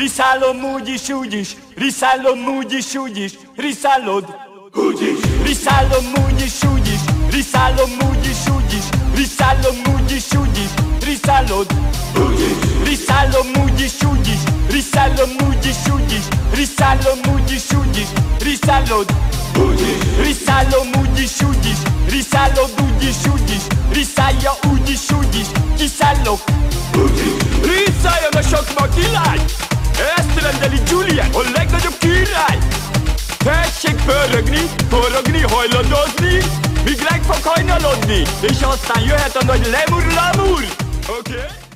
Riszálom úgyis, úgyis, riszálom úgyis, úgyis, riszálod úgyis. Riszálom úgyis, úgyis, riszálom úgyis, úgyis, riszálom úgyis, úgyis, riszálod úgyis. Riszálom úgyis, úgyis, riszálom úgyis, úgyis, riszálom úgyis, úgyis, riszálod úgyis. Riszálom úgyis, úgyis, riszálod úgyis, úgyis, riszálja úgyis, úgyis, kiszállok úgyis. Riszáljon a sokma király! Ezt rendeli Julian, a legnagyobb király! Tessék pörögni, forogni, hajladozni, míg meg fog hajnalodni, és aztán jöhet a nagy lemur-lamur! Oké?